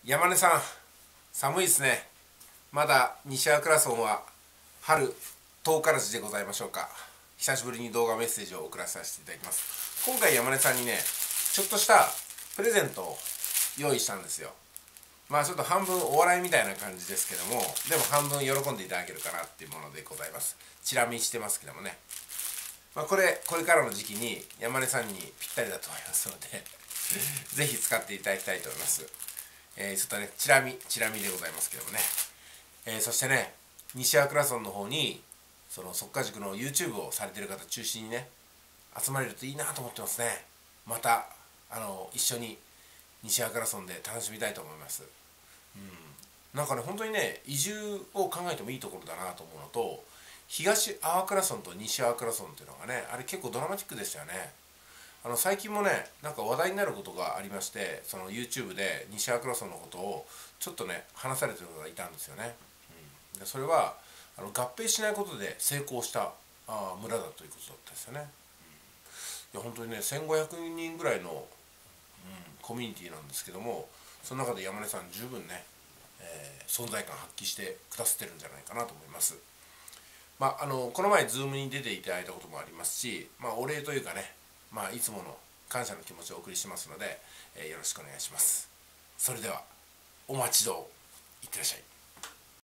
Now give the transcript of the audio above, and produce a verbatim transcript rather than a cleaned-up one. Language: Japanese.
山根さん、寒いですね。まだ西粟倉村は春とおからじでございましょうか。久しぶりに動画メッセージを送らさせていただきます。今回山根さんにね、ちょっとしたプレゼントを用意したんですよ。まあちょっと半分お笑いみたいな感じですけども、でも半分喜んでいただけるかなっていうものでございます。チラ見してますけどもね。まあこれ、これからの時期に山根さんにぴったりだと思いますのでぜひ使っていただきたいと思います。えー、ちょっとね、チラ見、チラ見でございますけどもね。えー、そしてね、西粟倉村の方に、その速稼塾の YouTube をされてる方中心にね、集まれるといいなと思ってますね。また、あの、一緒に西粟倉村で楽しみたいと思います。うん。なんかね、本当にね、移住を考えてもいいところだなと思うのと、東粟倉村と西粟倉村っていうのがね、あれ結構ドラマチックでしたよね。あの最近もね、なんか話題になることがありまして、その YouTube で西粟倉村のことをちょっとね話されてる方がいたんですよね。うん、でそれはあの合併しないことで成功したあ村だということだったですよね。うん、いや本当にねせんごひゃくにんぐらいの、うん、コミュニティなんですけども、その中で山根さん十分ね、えー、存在感発揮してくださってるんじゃないかなと思います。まあ、あのこの前 Zoom に出ていただいたこともありますし、まあ、お礼というかね、まあ、いつもの感謝の気持ちをお送りしますので、えー、よろしくお願いします。それではお待ちどう。いってらっしゃい。